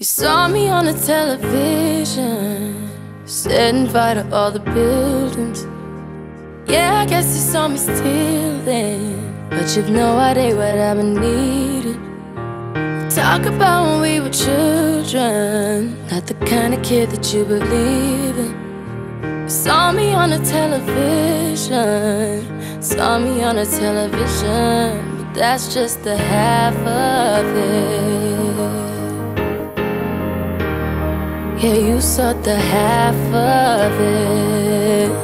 You saw me on the television, setting fire to all the buildings. Yeah, I guess you saw me stealing, but you've no idea what I've been needing. Talk about when we were children, not the kind of kid that you believe in. You saw me on the television, saw me on the television, but that's just the half of it. Yeah, you saw the half of it.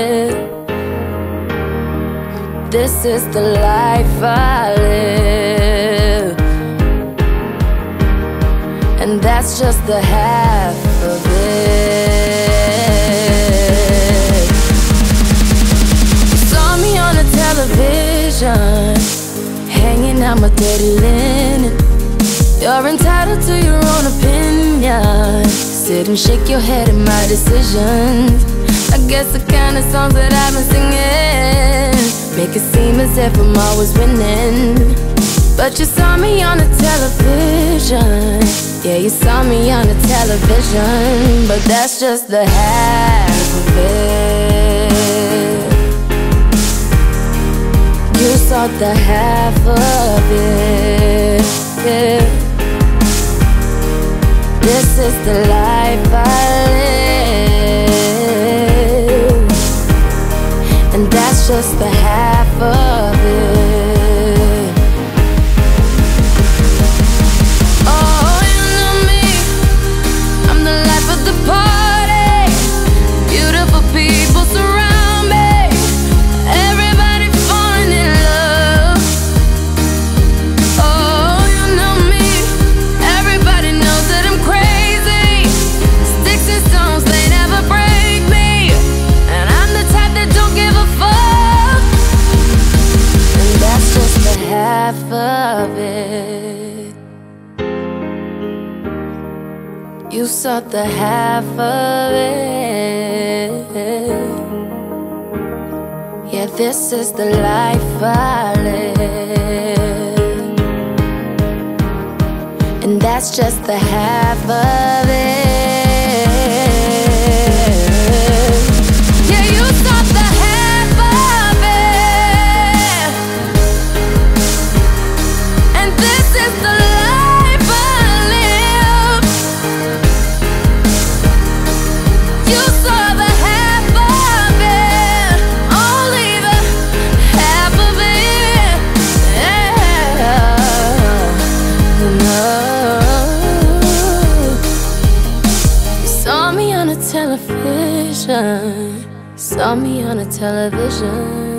This is the life I live, and that's just the half of it. You saw me on the television, hanging out my dirty linen. You're entitled to your own opinion. Sit and shake your head at my decisions. I guess the kind of songs that I've been singing make it seem as if I'm always winning. But you saw me on the television. Yeah, you saw me on the television, but that's just the half of it. You saw the half of it, yeah. This is the life I live, and that's just the half of it. Oh, you know me, I'm the life of the party. Beautiful people surround me, everybody falling in love. Oh, you know me, everybody knows that I'm crazy. Sticks and stones, they never break me, and I'm the type that don't give a fuck. And that's just the half of it. You saw the half of it. Yeah, this is the life I live, and that's just the half of it. Yeah, you saw the half of it, and this is the life I live. You saw the half of it, only the half of it. Yeah. No. You saw me on the television, saw me on the television.